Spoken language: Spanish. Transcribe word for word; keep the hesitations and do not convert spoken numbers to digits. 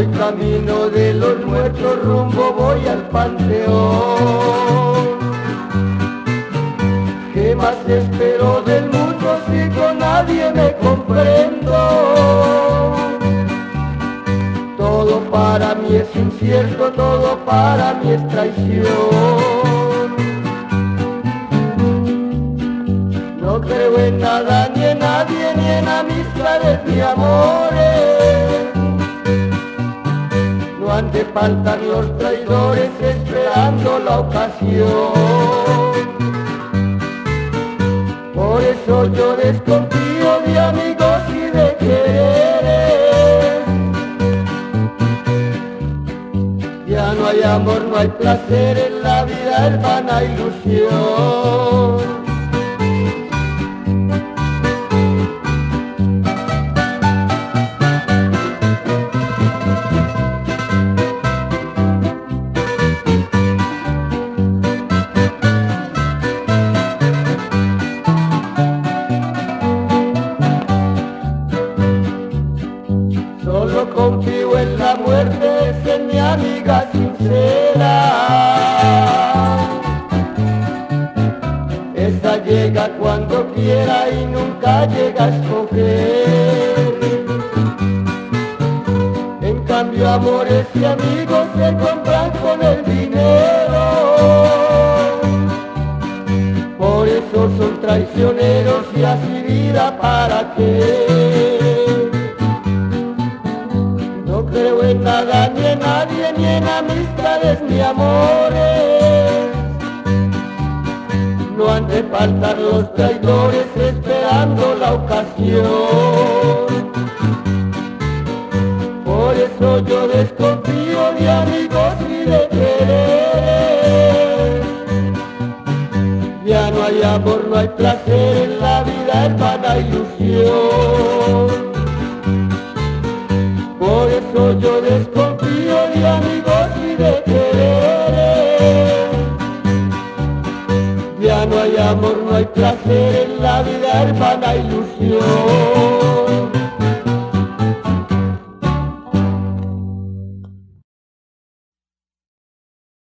Voy camino de los muertos, rumbo voy al panteón. ¿Qué más espero del mundo si con nadie me comprendo? Todo para mí es incierto, todo para mí es traición. No creo en nada, ni en nadie, ni en amistades, ni amores. No han de faltar los traidores esperando la ocasión. Por eso yo desconfío de amigos y de quereres. Ya no hay amor, no hay placer, en la vida es vana ilusión. Solo confío en la muerte, es en mi amiga sincera. Esa llega cuando quiera y nunca llega a escoger. En cambio amores y amigos se compran con el dinero. Por eso son traicioneros y así vida para qué. No creo en nada, ni en nadie, ni en amistades, ni amores. No han de faltar los traidores esperando la ocasión. Por eso yo desconfío de amigos y de querer. Ya no hay amor, no hay placer, en la vida es vana ilusión. Por eso yo desconfío de amigos y de querer. Ya no hay amor, no hay placer, en la vida es vana ilusión.